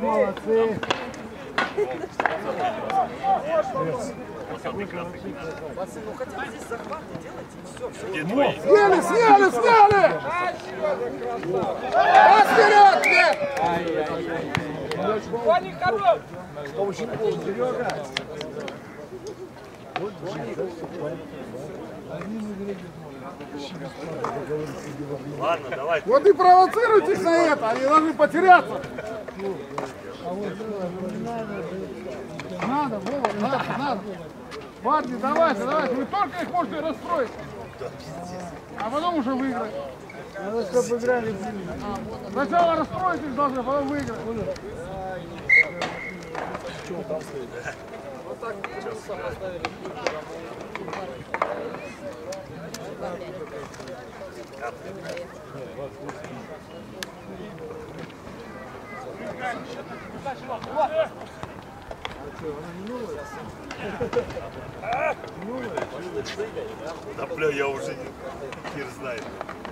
молодцы. Пацаны, ну хотя бы здесь захваты делайте, и все. Сняли! Вперед, нет! Ваня, хорош! Серега! Ладно, давай. Вот и провоцируйте их на это, они должны потеряться. Надо, Вова, надо. Парни, давайте, вы только их можете расстроить. А потом уже выиграть. Надо, чтобы играли. Сначала расстроить их должны, потом выиграть. Вот так поставили. Да бля, я уже хер знает.